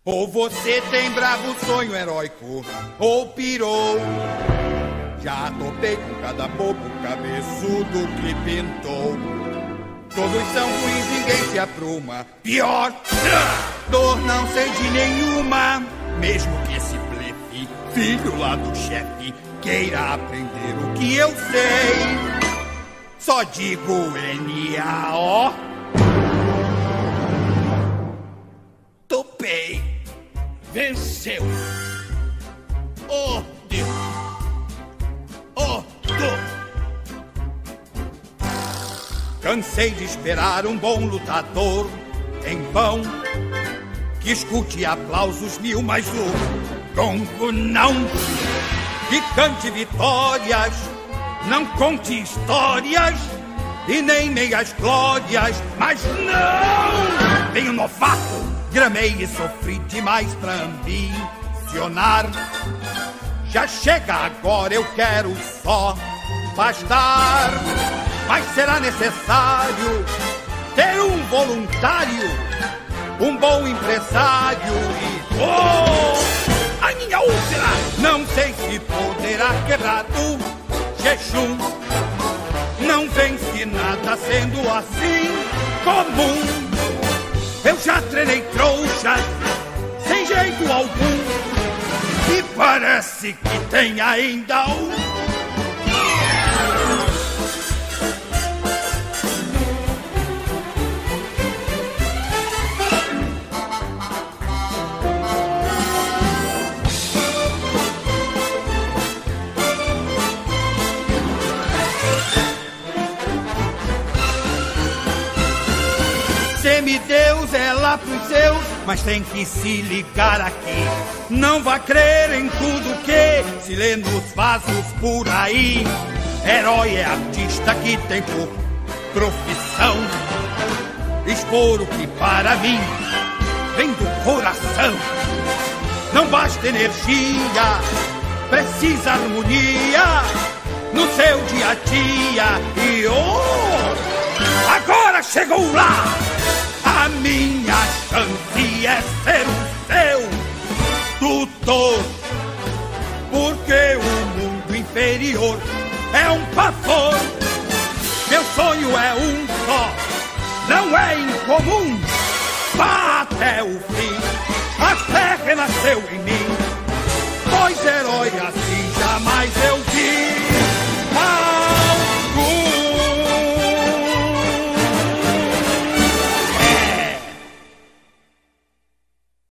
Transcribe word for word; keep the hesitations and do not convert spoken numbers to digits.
Ou você tem bravo sonho heróico, ou pirou. Já topei com cada bobo cabeçudo que pintou. Todos são ruins, ninguém se apruma. Pior, dor não sei de nenhuma. Mesmo que esse blefe, filho lá do chefe, queira aprender o que eu sei, só digo N A O. Topei. Venceu. Oh, Deus. Oh, Deus. Cansei de esperar um bom lutador em vão, que escute aplausos mil, mas o gongo não. Que cante vitórias, não conte histórias e nem meias glórias, mas não! Venho novato, gramei e sofri demais pra ambicionar. Já chega agora, eu quero só bastar. Mas será necessário ter um voluntário, um bom empresário e... Oh! A minha úlcera! Não sei se poderá quebrar o jejum. Não vence nada sendo assim comum. Eu já treinei trouxas sem jeito algum, e parece que tem ainda um. Semideus é lá pros seus, mas tem que se ligar aqui. Não vá crer em tudo que se lê nos vasos por aí. Herói é artista que tem por profissão expor o que para mim vem do coração. Não basta energia, precisa harmonia no seu dia a dia. E oh, agora chegou lá! A minha chance é ser o seu tutor, porque o mundo inferior é um pavor. Meu sonho é um só, não é incomum. Vá até o fim, a fé renasceu em mim.